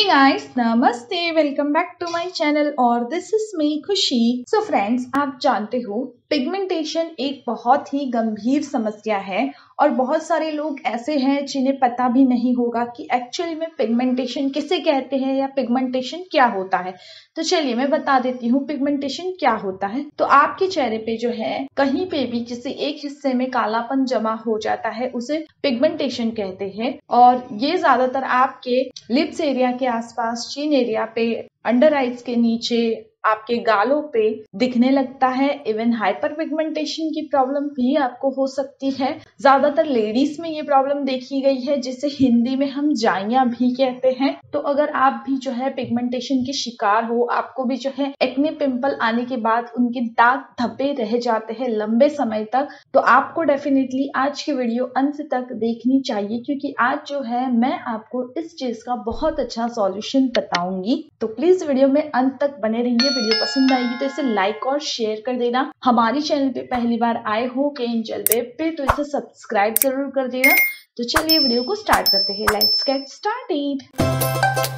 हे guys, नमस्ते, welcome back to my channel और this is me Khushi. So friends, आप जानते हो पिगमेंटेशन एक बहुत ही गंभीर समस्या है और बहुत सारे लोग ऐसे हैं जिन्हें पता भी नहीं होगा कि एक्चुअली में पिगमेंटेशन किसे कहते हैं या पिगमेंटेशन क्या होता है। तो चलिए मैं बता देती हूँ पिगमेंटेशन क्या होता है। तो आपके चेहरे पे जो है कहीं पे भी किसी एक हिस्से में कालापन जमा हो जाता है उसे पिगमेंटेशन कहते हैं और ये ज्यादातर आपके लिप्स एरिया के आसपास, चिन एरिया पे, अंडर आइज के नीचे, आपके गालों पे दिखने लगता है। इवन हाइपर पिगमेंटेशन की प्रॉब्लम भी आपको हो सकती है। ज्यादातर लेडीज में ये प्रॉब्लम देखी गई है जिसे हिंदी में हम जाइया भी कहते हैं। तो अगर आप भी जो है पिगमेंटेशन के शिकार हो, आपको भी जो है एक्ने पिंपल आने के बाद उनके दाग धब्बे रह जाते हैं लंबे समय तक, तो आपको डेफिनेटली आज की वीडियो अंत तक देखनी चाहिए क्योंकि आज जो है मैं आपको इस चीज का बहुत अच्छा सॉल्यूशन बताऊंगी। तो प्लीज वीडियो में अंत तक बने रहिए। वीडियो पसंद आएगी तो इसे लाइक और शेयर कर देना। हमारे चैनल पे पहली बार आए हो एंजल वेब पे तो इसे सब्सक्राइब जरूर कर देना। तो चलिए वीडियो को स्टार्ट करते हैं। Let's get started.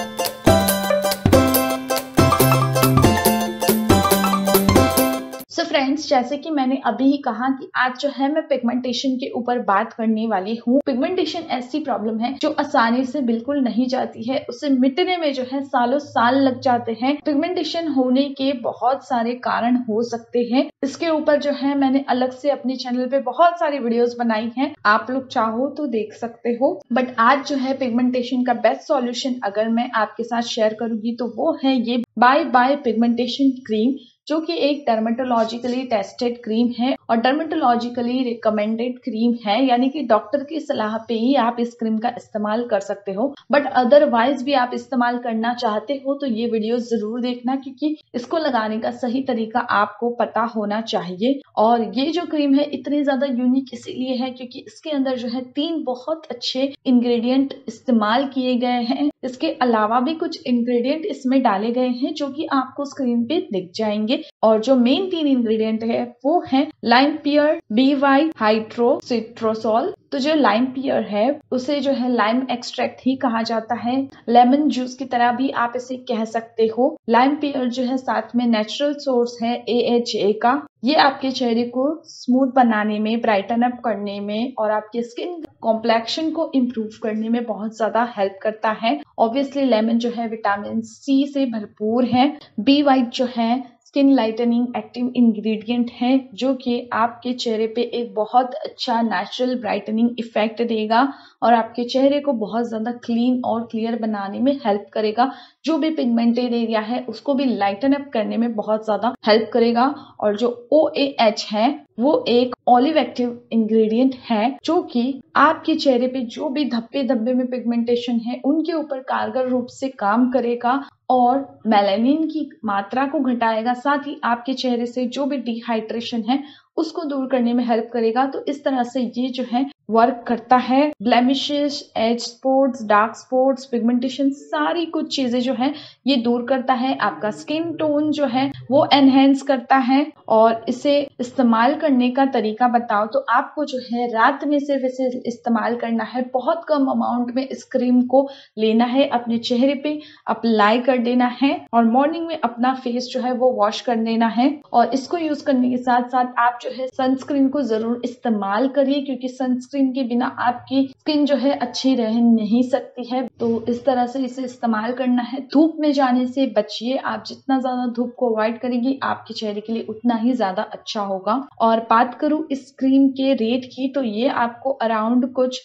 So friends, जैसे कि मैंने अभी ही कहा कि आज जो है मैं पिगमेंटेशन के ऊपर बात करने वाली हूँ। पिगमेंटेशन ऐसी प्रॉब्लम है जो आसानी से बिल्कुल नहीं जाती है, उसे मिटने में जो है सालों साल लग जाते हैं। पिगमेंटेशन होने के बहुत सारे कारण हो सकते हैं। इसके ऊपर जो है मैंने अलग से अपने चैनल पे बहुत सारी वीडियोस बनाई हैं, आप लोग चाहो तो देख सकते हो। बट आज जो है पिगमेंटेशन का बेस्ट सॉल्यूशन अगर मैं आपके साथ शेयर करूंगी तो वो है ये बाय पिगमेंटेशन क्रीम, जो कि एक डर्मेटोलॉजिकली टेस्टेड क्रीम है और डर्मेटोलॉजिकली रिकमेंडेड क्रीम है, यानी कि डॉक्टर की सलाह पे ही आप इस क्रीम का इस्तेमाल कर सकते हो। बट अदरवाइज भी आप इस्तेमाल करना चाहते हो तो ये वीडियो जरूर देखना क्योंकि इसको लगाने का सही तरीका आपको पता होना चाहिए। और ये जो क्रीम है इतनी ज्यादा यूनिक इसीलिए है क्योंकि इसके अंदर जो है 3 बहुत अच्छे इंग्रेडिएंट इस्तेमाल किए गए हैं। इसके अलावा भी कुछ इंग्रेडिएंट इसमें डाले गए हैं जो कि आपको स्क्रीन पे दिख जाएंगे। और जो मेन 3 इंग्रेडिएंट है वो है लाइम पियर, BY हाइड्रोसिट्रोसॉल। तो जो लाइम पियर है उसे जो है लाइम एक्सट्रैक्ट ही कहा जाता है, लेमन जूस की तरह भी आप इसे कह सकते हो। लाइम पियर जो है साथ में नेचुरल सोर्स है AHA का। ये आपके चेहरे को स्मूथ बनाने में, ब्राइटन अप करने में और आपके स्किन कॉम्प्लेक्शन को इम्प्रूव करने में बहुत ज्यादा हेल्प करता है। ऑब्वियसली लेमन जो है विटामिन C से भरपूर है। BY जो है स्किन लाइटनिंग एक्टिव इंग्रेडिएंट है जो कि आपके चेहरे पे एक बहुत अच्छा नेचुरल ब्राइटनिंग इफेक्ट देगा और आपके चेहरे को बहुत ज्यादा क्लीन और क्लियर बनाने में हेल्प करेगा। जो भी पिगमेंटेड एरिया है उसको भी लाइटन अप करने में बहुत ज्यादा हेल्प करेगा। और जो OAH है वो एक ऑलिव एक्टिव इंग्रेडिएंट है जो कि आपके चेहरे पे जो भी धब्बे धब्बे में पिगमेंटेशन है उनके ऊपर कारगर रूप से काम करेगा और मेलानिन की मात्रा को घटाएगा, साथ ही आपके चेहरे से जो भी डिहाइड्रेशन है उसको दूर करने में हेल्प करेगा। तो इस तरह से ये जो है वर्क करता है। Blemishes, age spots, dark spots, pigmentation, सारी कुछ चीजें जो है ये दूर करता है। आपका स्किन टोन जो है वो एनहेंस करता है। और इसे इस्तेमाल करने का तरीका बताओ तो आपको जो है रात में सिर्फ इसे इस्तेमाल करना है। बहुत कम अमाउंट में इस क्रीम को लेना है, अपने चेहरे पे अप्लाई कर देना है और मॉर्निंग में अपना फेस जो है वो वॉश कर देना है। और इसको यूज करने के साथ साथ आप जो है सनस्क्रीन को जरूर इस्तेमाल करिए क्योंकि सनस्क्रीन के बिना आपकी स्किन जो है अच्छी रह नहीं सकती है। तो इस तरह से इसे इस्तेमाल करना है। धूप में जाने से बचिए, आप जितना ज्यादा धूप को अवॉइड करेंगे आपके चेहरे के लिए उतना ही ज्यादा अच्छा होगा। और बात करूं इस क्रीम के रेट की तो ये आपको अराउंड कुछ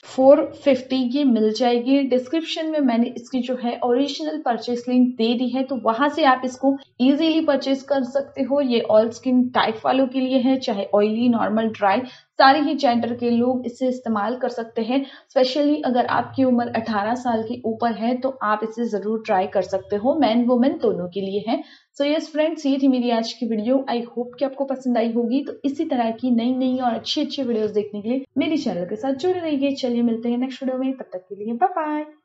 450 की मिल जाएगी। डिस्क्रिप्शन में मैंने इसकी जो है ओरिजिनल परचेस लिंक दे दी है तो वहां से आप इसको इजीली परचेस कर सकते हो। ये ऑल स्किन टाइप वालों के लिए है, चाहे ऑयली, नॉर्मल, ड्राई, सारे ही जेंडर के लोग इसे इस्तेमाल कर सकते हैं। स्पेशली अगर आपकी उम्र 18 साल के ऊपर है तो आप इसे जरूर ट्राई कर सकते हो। मैन वुमेन दोनों के लिए है। सो यस फ्रेंड्स, ये थी मेरी आज की वीडियो। आई होप कि आपको पसंद आई होगी। तो इसी तरह की नई और अच्छी वीडियोस देखने के लिए मेरे चैनल के साथ जुड़े रहिए। चलिए मिलते हैं नेक्स्ट वीडियो में, तब तक के लिए बाय बाय।